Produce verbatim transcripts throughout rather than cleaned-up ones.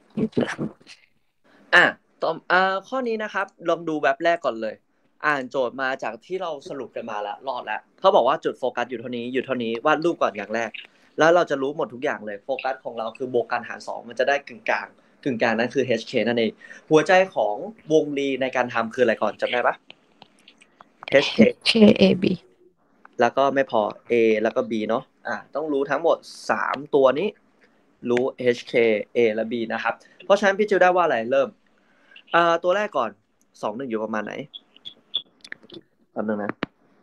อ่ะต่ออ่าข้อนี้นะครับลองดูแบบแรกก่อนเลยอ่านโจทย์มาจากที่เราสรุปกันมาแล้วรอดแล้วเขาบอกว่าจุดโฟกัสอยู่เท่านี้อยู่เท่านี้วาดรูปก่อนอย่างแรกแล้วเราจะรู้หมดทุกอย่างเลยโฟกัสของเราคือบวกการหารสองมันจะได้กึ่งกลางกึ่งกลางนั่นคือ เอช เค นั่นเองหัวใจของวงรีในการทำคืออะไรก่อนจำได้ปะ เอช เค H A B แล้วก็ไม่พอ A แล้วก็ B เนาะอ่ะต้องรู้ทั้งหมดสามตัวนี้รู้ H K A และ B นะครับเพราะฉะนั้นพี่จิวได้ว่าอะไรเริ่มอ่าตัวแรกก่อนสองหนึ่งอยู่ประมาณไหนแป๊บนึงนะ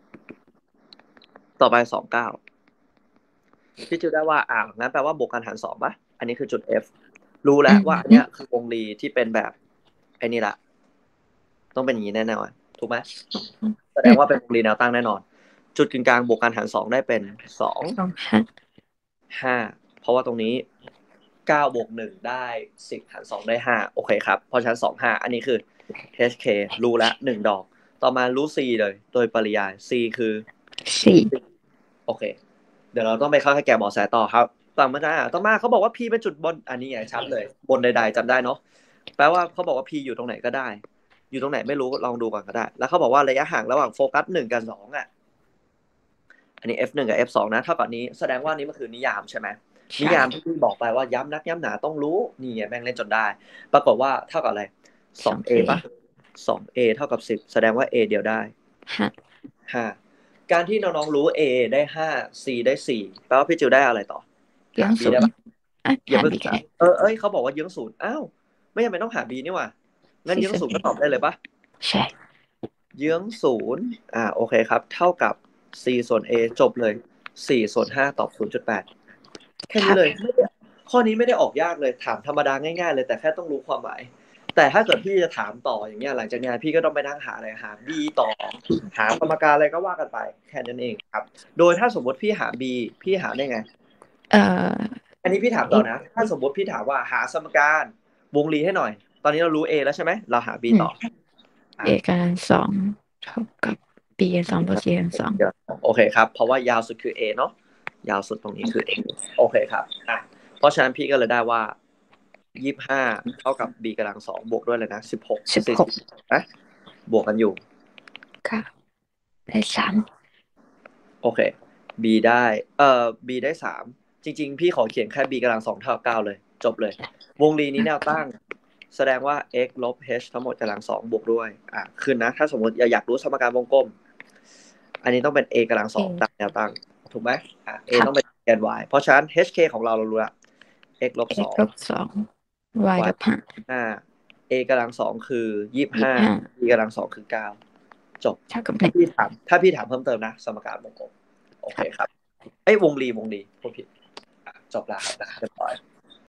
ต่อไปสองเก้าพี่จิวได้ว่าอ่างั้นแปลว่าบวกกันหารสองปะอันนี้คือจุด F รู้อืแล้วว่าอันเนี้ยมคือวงรีที่เป็นแบบไอ้นี่ละต้องเป็นอย่างนี้แน่นอนถูกไหมแสดอืมงว่าเป็นวงรีแนวตั้งแน่นอนจุดกึ่งกลางบวกกันหารสองได้เป็นสองสองห้าห้าเพราะว่าตรงนี้เก้าบวกหนึ่งได้สิบหารสองได้ห้าโอเคครับเพราะฉะนั้นสองห้าอันนี้คือ เอช เค รู้แล้วหนึ่งดอกต่อมารู้ C เลยโดยปริยาย C คือสี่โอเคเดี๋ยวเราต้องไปเข้าให้แกบอกแสต่อครับต่างมาจ้าต่อมาเขาบอกว่า P เป็นจุดบนอันนี้ไงชัดเลยบนใดๆจำได้เนาะแปลว่าเขาบอกว่า P อยู่ตรงไหนก็ได้อยู่ตรงไหนไม่รู้ลองดูก่อนก็ได้แล้วเขาบอกว่าระยะห่างระหว่างโฟกัสหนึ่งกับสองอ่ะ อันนี้ เอฟ หนึ่ง กับ เอฟ สอง นะเท่ากับนี้แสดงว่านี้มันคือนิยามใช่ไหมนิใช่ยามที่พี่บอกไปว่าย้ำนักย้ำหนาต้องรู้นี่ไงแม่งเล่นจนได้ปรากฏว่าเท่ากับอะไรสองสอง เอเอป่ะ สอง เอ เท่ากับสิบแสดงว่า A เดียวได้ห้าห้าการที่น้องๆรู้ A ได้ห้า C ได้สี่แปลว่าพี่จิวได้อะไรต่อหาเลี้ยง B ศูนย์ได้ปะอ่ะอย่าเพิ่งหาบีก็ได้เออเอ้ยเขาบอกว่าเยื้องศูนย์อ้าวไม่จำเป็นต้องหา B นี่หว่างั้นสี่เยื้องศูนย์ศูนย์เอก็ตอบได้เลยปะใช่เยื้องศูนย์อ่าโอเคครับเท่ากับ c ส่วน a จบเลยสี่ส่วนห้าตอบศูนย์จุดแปดแค่ครับนี้เลยไม่ได้ข้อนี้ไม่ได้ออกยากเลยถามธรรมดาง่ายๆเลยแต่แค่ต้องรู้ความหมายแต่ถ้าเกิดพี่จะถามต่ออย่างเงี้ยหลังจากงานพี่ก็ต้องไปนั่งหาอะไรหา b ต่อหาสมการอะไรก็ว่ากันไปแค่นั้นเองครับโดยถ้าสมมติพี่หา b พี่หาได้ไงเอ่ออันนี้พี่ถามเอต่อนะถ้าสมมติพี่ถามว่าหาสมการวงรีให้หน่อยตอนนี้เรารู้ a แล้วใช่ไหมเราหา b อืมต่ออ่ะเอกการสองเท่ากับ b กันสองบวก c กันสองเดี๋ยวโอเคครับเพราะว่ายาวสุดคือ A เนาะยาวสุดตรงนี้คือ A โอเคครับอ่ะเพราะฉะนั้นพี่ก็เลยได้ว่ายี่สิบห้าเท่ากับ b กำลังสองบวกด้วยเลยนะสิบหกสี่สิบสิบหกนะบวกกันอยู่เก้าได้สามโอเค b ได้เอ่อ b ได้สามจริงๆพี่ขอเขียนแค่ b กำลังสองเท่ากับเก้าเลยจบเลยวงรีนี้แนวตั้งแสดงว่า x ลบ h ทั้งหมดกำลังสองบวกด้วยอ่ะขึ้นนะถ้าสมมติอยากรู้สมการวงกลมอันนี้ต้องเป็น a กำลังสองตามเอแนวตั้งถูกไหมอ่ะ a ครับต้องเป็นแกน y เพราะฉะนั้น hk ของเราเรารู้ละ x ลบส x องลบสอง y ล y บห้าห้า a กำลังสองคือยี่สิบห้ายี่สิบห้า b กำลังสองคือเก้าจบเท่ากับหนึ่งถ้าพี่ถามถ้าพี่ถามเพิ่มเติมนะสมการวงกลมโอครับเคครับไอ้ยวงรีวงรีพูดผิดอ่ะจบแล้วครับเรียบร้อย